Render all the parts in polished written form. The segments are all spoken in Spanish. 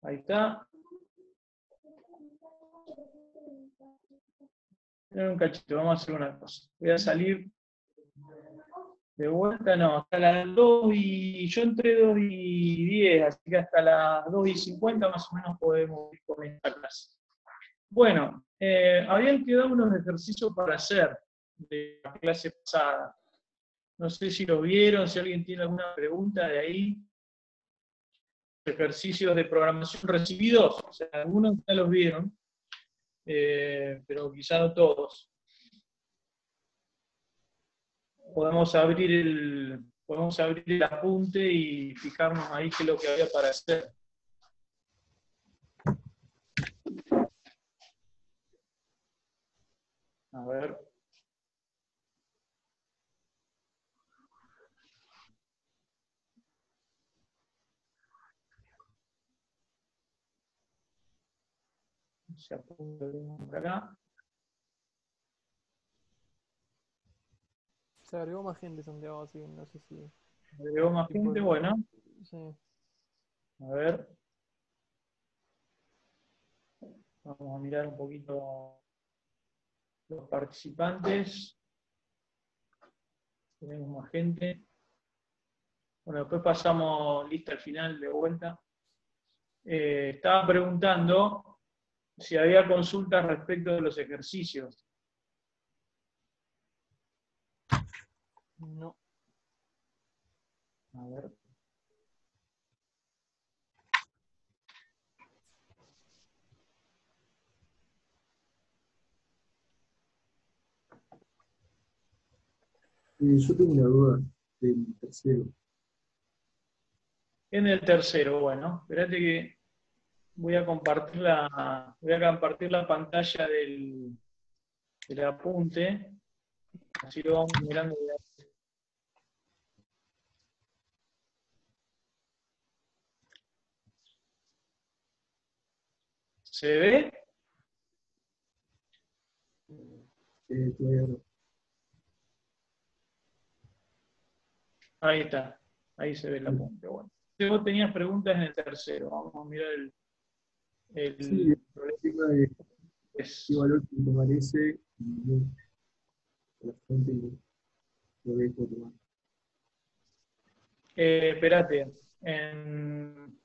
Ahí está. Esperen un cachito, vamos a hacer una cosa. Voy a salir de vuelta, no, hasta las 2 y... Yo entré 2 y 10, así que hasta las 2 y 50 más o menos podemos ir con esta clase. Bueno, habían quedado unos ejercicios para hacer de la clase pasada. No sé si lo vieron, si alguien tiene alguna pregunta de ahí. Ejercicios de programación recibidos, o sea, algunos ya los vieron, pero quizá no todos. Podemos abrir el apunte y fijarnos ahí qué es lo que había para hacer. A ver. Se apunta por acá. Se agregó más gente, Santiago, así que no sé si... Agregó más gente, bueno. Sí. A ver. Vamos a mirar un poquito los participantes. Tenemos más gente. Bueno, después pasamos lista al final de vuelta. Estaba preguntando si había consultas respecto de los ejercicios. No. A ver. Yo tengo una duda del tercero. En el tercero, bueno, espérate que voy a compartir la pantalla del apunte, así lo vamos mirando. ¿Se ve? Todavía no. Ahí está, ahí se ve el apunte. Bueno, si vos tenías preguntas en el tercero, vamos a mirar Sí, el tema de es. qué valor te parece y la fuente lo dejo tomar. Espérate, en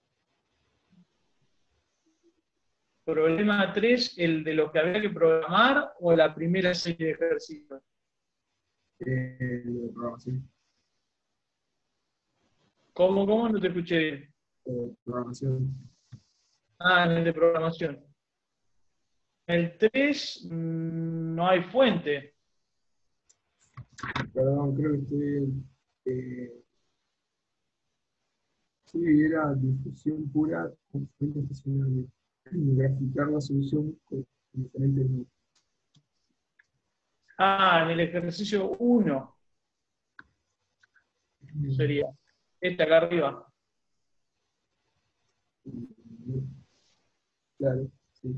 problema 3, ¿el de lo que había que programar o la primera serie de ejercicios? De programación. ¿Cómo? No te escuché bien. Programación. Ah, en el de programación. En el 3 no hay fuente. Perdón, creo que estoy. Sí, era difusión pura con fuentes estacionarias. Graficar la solución con diferentes nodos. Ah, en el ejercicio 1 sería. Este acá arriba. Claro, sí.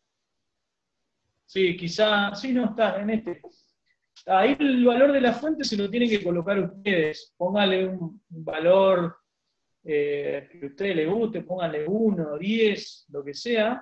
Sí, quizá, sí, no está en este. Ahí el valor de la fuente se lo tienen que colocar ustedes. Póngale un valor que a ustedes les guste, pónganle 1, 10, lo que sea.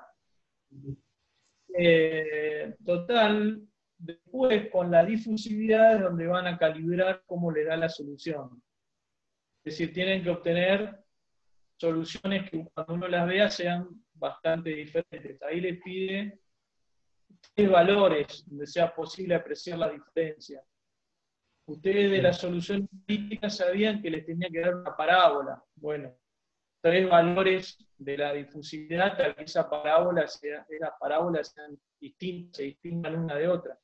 Total, después con la difusividad es donde van a calibrar cómo le da la solución. Es decir, tienen que obtener soluciones que cuando uno las vea sean bastante diferentes. Ahí les pide 3 valores donde sea posible apreciar la diferencia. Ustedes de la solución analítica sabían que les tenía que dar una parábola. Bueno, 3 valores de la difusividad, tal que esas parábolas sean distintas, se distingan una de otra.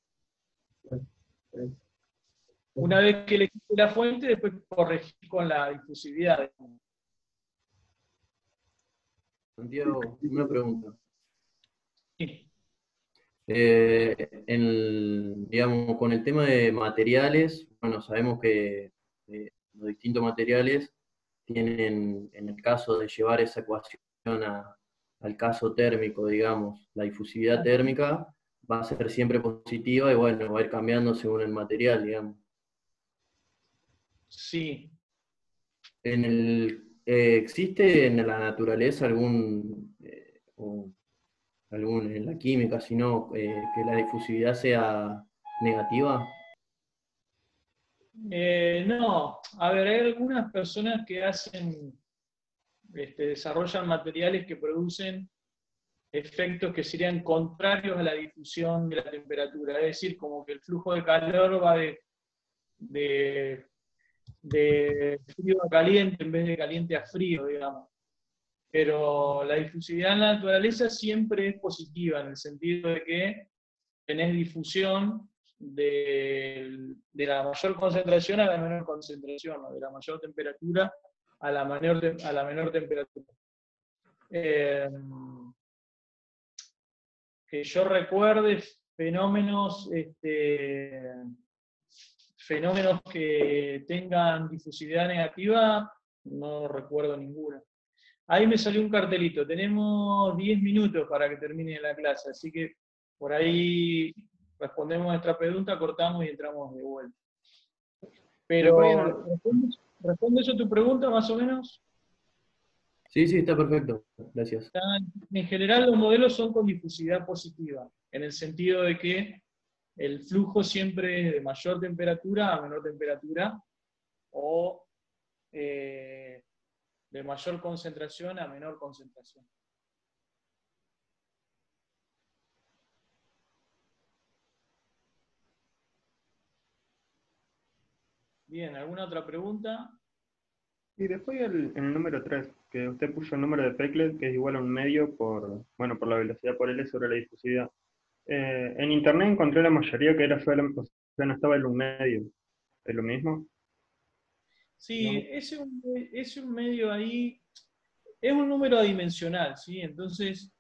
Una vez que elegiste la fuente, después corregir con la difusividad. Santiago, una pregunta. Sí. Digamos, con el tema de materiales, bueno, sabemos que los distintos materiales tienen, en el caso de llevar esa ecuación al caso térmico, digamos, la difusividad térmica va a ser siempre positiva y bueno, va a ir cambiando según el material, digamos. Sí. En ¿existe en la naturaleza algún en la química, sino que la difusividad sea negativa? No, a ver, hay algunas personas que desarrollan materiales que producen efectos que serían contrarios a la difusión de la temperatura, es decir, como que el flujo de calor va de frío a caliente en vez de caliente a frío, digamos. Pero la difusividad en la naturaleza siempre es positiva, en el sentido de que tenés difusión de la mayor concentración a la menor concentración, o de la mayor temperatura a la menor temperatura. Que yo recuerde fenómenos que tengan difusividad negativa, no recuerdo ninguna. Ahí me salió un cartelito, tenemos 10 minutos para que termine la clase, así que por ahí respondemos nuestra pregunta, cortamos y entramos de vuelta. Pero, ¿responde eso a tu pregunta más o menos? Sí, sí, está perfecto. Gracias. En general los modelos son con difusividad positiva, en el sentido de que el flujo siempre es de mayor temperatura a menor temperatura, o de mayor concentración a menor concentración. Bien, ¿alguna otra pregunta? Y después en el número 3, que usted puso el número de Peclet, que es igual a un medio por la velocidad por L sobre la difusividad. En internet encontré la mayoría que era solamente, o sea, no estaba el un medio. ¿Es lo mismo? Sí, ese un medio ahí es un número adimensional, ¿sí? Entonces,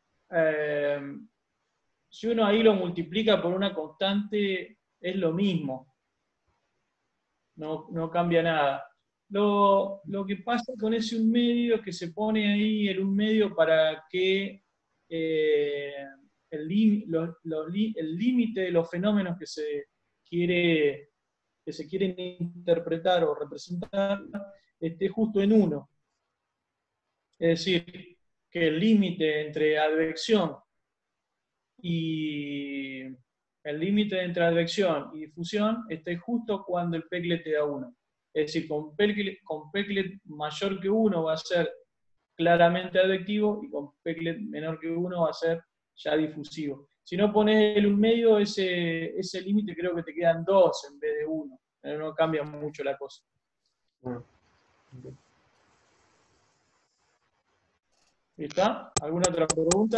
si uno ahí lo multiplica por una constante, es lo mismo. No cambia nada. Lo que pasa con ese un medio es que se pone ahí el un medio para que el límite de los fenómenos quiere, que se quieren interpretar o representar esté justo en 1. Es decir, que el límite entre advección y difusión esté justo cuando el Peclet te da 1. Es decir, con Peclet mayor que 1 va a ser claramente advectivo y con Peclet menor que 1 va a ser ya difusivo. Si no pones el un medio, ese límite creo que te quedan 2 en vez de 1. No cambia mucho la cosa. Ah, ok. ¿Está? ¿Alguna otra pregunta?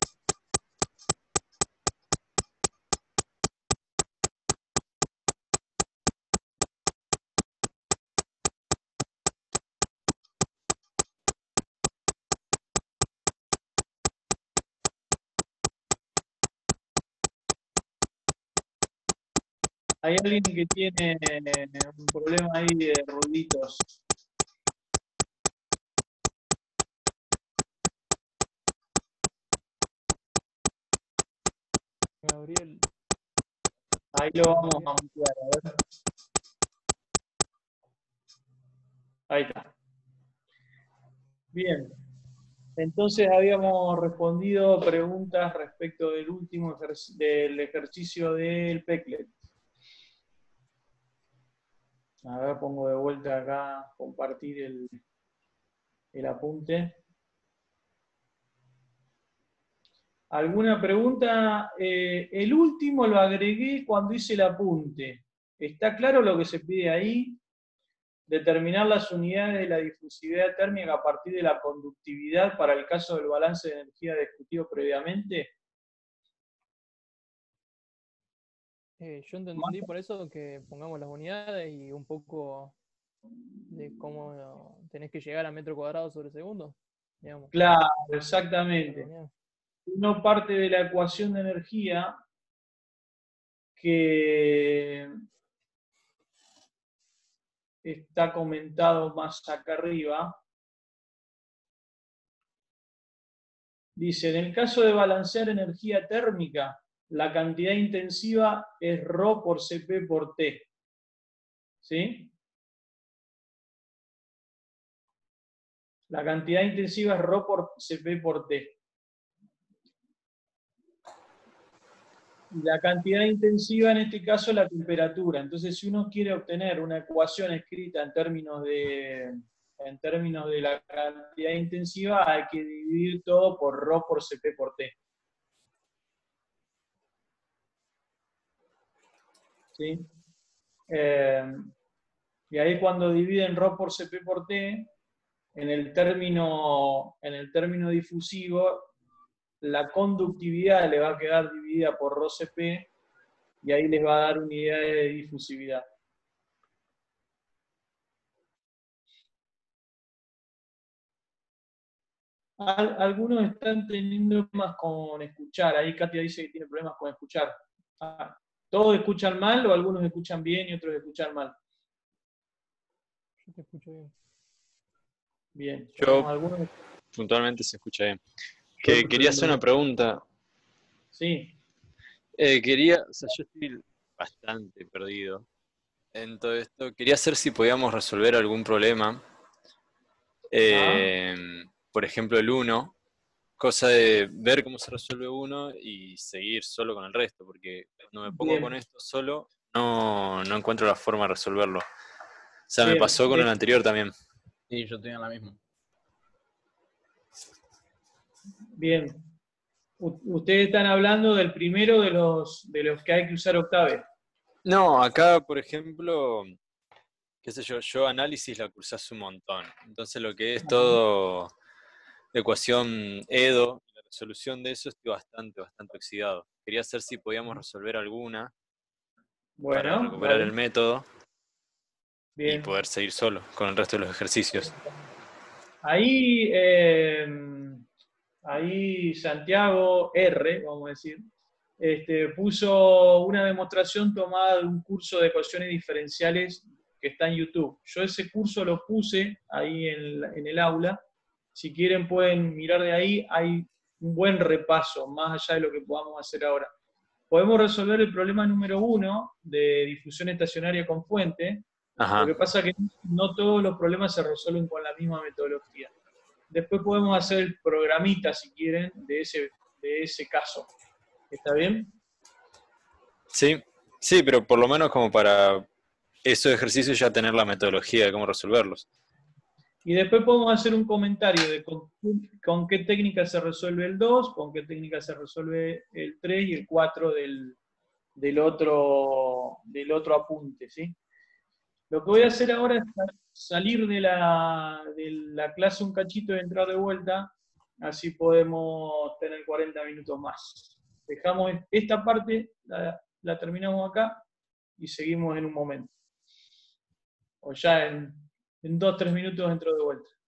Hay alguien que tiene un problema ahí de ruiditos. Gabriel, Ahí lo vamos a ampliar, a ver. Ahí está. Bien. Entonces habíamos respondido preguntas respecto del último del ejercicio del Peclet. A ver, pongo de vuelta acá, compartir el apunte. ¿Alguna pregunta? El último lo agregué cuando hice el apunte. ¿Está claro lo que se pide ahí? Determinar las unidades de la difusividad térmica a partir de la conductividad para el caso del balance de energía discutido previamente. yo entendí por eso que pongamos las unidades y un poco de cómo tenés que llegar a metro cuadrado sobre segundo, digamos. Claro, Las exactamente. unidades. Uno parte de la ecuación de energía que está comentado más acá arriba. Dice, en el caso de balancear energía térmica, la cantidad intensiva es ρ por Cp por T. ¿Sí? La cantidad intensiva es ρ por Cp por T. Y la cantidad intensiva en este caso es la temperatura. Entonces, si uno quiere obtener una ecuación escrita en términos de la cantidad intensiva, hay que dividir todo por ρ por Cp por T. ¿Sí? Y ahí cuando dividen ρ por Cp por T, en el término difusivo, la conductividad le va a quedar dividida por ρCp y ahí les va a dar unidades de difusividad. Algunos están teniendo problemas con escuchar. Ahí Katia dice que tiene problemas con escuchar. ¿Todos escuchan mal o algunos escuchan bien y otros escuchan mal? Yo te escucho bien. Bien. Yo Algunos... puntualmente se escucha bien. Quería hacer una pregunta. Sí. O sea, yo estoy bastante perdido en todo esto. Quería saber si podíamos resolver algún problema. Por ejemplo, el 1, cosa de ver cómo se resuelve uno y seguir solo con el resto, porque cuando me pongo Bien. con esto solo, no encuentro la forma de resolverlo. O sea, me Bien. pasó con el anterior también. Sí, yo tenía la misma. Bien. Ustedes están hablando del primero de los que hay que usar octave. No, acá, por ejemplo, qué sé yo análisis la cursás un montón. Entonces lo que es todo ecuación EDO, la resolución de eso, estoy bastante oxidado. Quería saber si podíamos resolver alguna para Bueno, recuperar dale. el método y Bien. poder seguir solo con el resto de los ejercicios. Ahí Santiago R, vamos a decir, puso una demostración tomada de un curso de ecuaciones diferenciales que está en YouTube. Yo ese curso lo puse ahí en el aula. Si quieren pueden mirar de ahí, hay un buen repaso, más allá de lo que podamos hacer ahora. Podemos resolver el problema número 1 de difusión estacionaria con fuente. Ajá. Lo que pasa es que no todos los problemas se resuelven con la misma metodología. Después podemos hacer el programita, si quieren, de ese caso. ¿Está bien? Sí, pero por lo menos como para esos ejercicios ya tener la metodología de cómo resolverlos. Y después podemos hacer un comentario de con qué técnica se resuelve el 2, con qué técnica se resuelve el 3 y el 4 del otro apunte, ¿sí? Lo que voy a hacer ahora es salir de la clase un cachito y entrar de vuelta, así podemos tener 40 minutos más. Dejamos esta parte, la terminamos acá y seguimos en un momento. O ya en 2-3 minutos entro de vuelta.